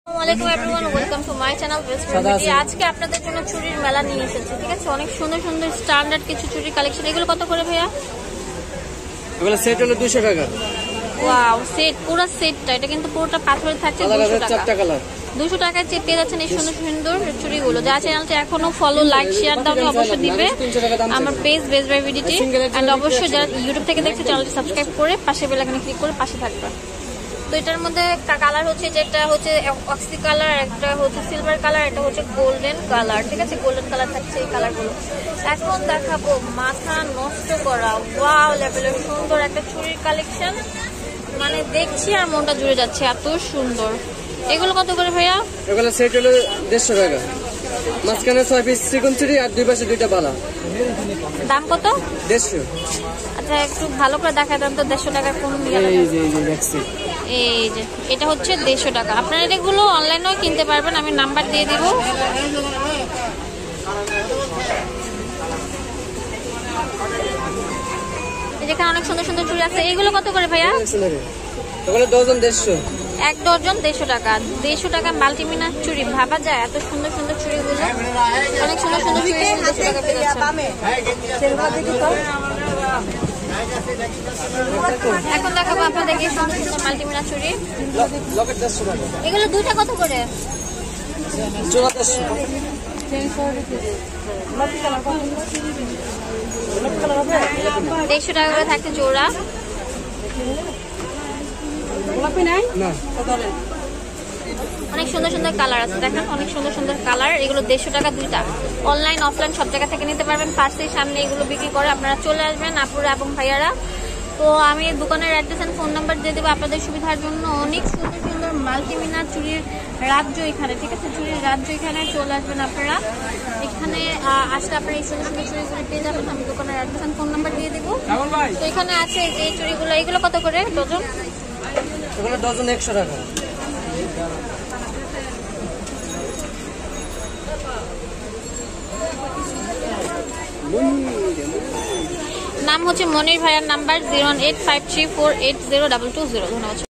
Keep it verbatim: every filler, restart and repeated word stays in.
আসসালামু আলাইকুম everyone, welcome to my channel west beauty. আজকে আপনাদের জন্য চুড়ির মেলা নিয়ে এসেছি, ঠিক আছে? অনেক সুন্দর সুন্দর স্ট্যান্ডার্ড কিছু চুড়ির কালেকশন। এগুলো কত করে ভাইয়া? এগুলো সেট হলো দুইশো টাকা। ওয়াও, সেট পুরো সেটটা, এটা কিন্তু পুরোটা পাথরের থাকছে দুইশো টাকা। চারটা কালার দুইশো টাকায় চেয়ে পেয়ে যাচ্ছেন এই সুন্দর সুন্দর চুড়িগুলো। যারা চ্যানেলটা এখনো ফলো, লাইক, শেয়ার দাওনি অবশ্যই দিবে আমার পেজ বেস্ট বাই ভিডিটি, এন্ড অবশ্যই যারা ইউটিউব থেকে দেখছে চ্যানেলটি সাবস্ক্রাইব করে পাশে বেল আইকনে ক্লিক করে পাশে থাকবে। তো এটার মধ্যে কালার হচ্ছে, যেটা হচ্ছে অক্সি কালার, একটা হচ্ছে সিলভার কালার, এটা হচ্ছে গোল্ডেন কালার, ঠিক আছে? গোল্ডেন কালার থাকছে এই কালারগুলো। এখন দেখাবো মাথা নষ্ট করা ওয়াও লেভেলের সুন্দর একটা চুড়ির কালেকশন, মানে দেখছি আর মনটা জুড়ে যাচ্ছে, এত সুন্দর। এগুলো কত করে ভাইয়া? এগুলো সেট হলো দেড়শো টাকা। মাঝখানে ছয় পিস চিকন চুড়ি আর দুই পাশে দুইটা বালা। দাম কত? দেড়শো। আচ্ছা, একটু ভালো করে দেখা দেন তো দেড়শো টাকা কোন? এই যে এই যে দেখছি, এই যে এটা হচ্ছে দেড়শো টাকা। আপনারা এগুলো অনলাইনেও কিনতে পারবেন, আমি নাম্বার দিয়ে দিব। যেখানে অনেক সুন্দর সুন্দর চুড়ি আছে। এগুলো কত করে ভাইয়া? এগুলো ডজন দেড়শো। এক ডজন দেড়শো টাকা। দেড়শো টাকা মাল্টিমিনার চুড়ি, ভাবা যায় এত সুন্দর সুন্দর চুড়িগুলো, অনেক সুন্দর সুন্দর চুড়ি দেড়শো টাকা পেয়ে যাচ্ছে। এখন দেখাবো আপনাদেরকে সুন্দর সুন্দর মাল্টিমিনার চুড়ি। এগুলো দুইটা কত করে? দেড়শো টাকা করে থাকছে জোড়া। অনেক সুন্দর সুন্দর কালার আছে, দেখেন অনেক সুন্দর সুন্দর কালার। এগুলো দেড়শো টাকা দুইটা। অনলাইন অফলাইন সব জায়গা থেকে নিতে পারবেন। পাশের সামনে এগুলো বিক্রি করে, আপনারা চলে আসবেন আপুরা এবং ভাইয়ারা। তো আমি দোকানের অ্যাড্রেস এন্ড ফোন নাম্বার দিয়ে দেবো আপনাদের সুবিধার জন্য। অনেক সুন্দর সুন্দর মাল্টিমিনার চুড়ির রাজ্য এখানে, ঠিক আছে? চুড়ির রাজ্য এখানে চলে আসবেন আপনারা। এখানে আসলে আপনারা এই সুন্দর সুন্দর চুড়িগুলো পেয়ে যাবেন। আমি দোকানের অ্যাড্রেস এন্ড ফোন নাম্বার দিয়ে দেবো। তো এখানে আছে যে চুড়িগুলো, এগুলো কত করে ডজন? এগুলো ডজন একশো টাকা। নাম হচ্ছে মনির ভাইয়ার, number zero one eight five three four eight zero double two zero. ধন্যবাদ।